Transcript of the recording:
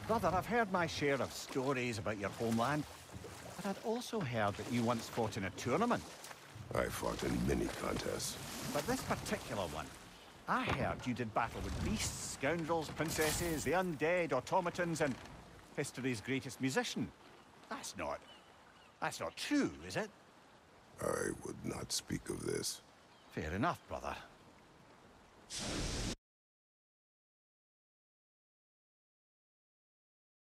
Brother, I've heard my share of stories about your homeland, but I'd also heard that you once fought in a tournament. I fought in many contests. But this particular one, I heard you did battle with beasts, scoundrels, princesses, the undead, automatons, and history's greatest musician. That's not true, is it? I would not speak of this. Fair enough, brother.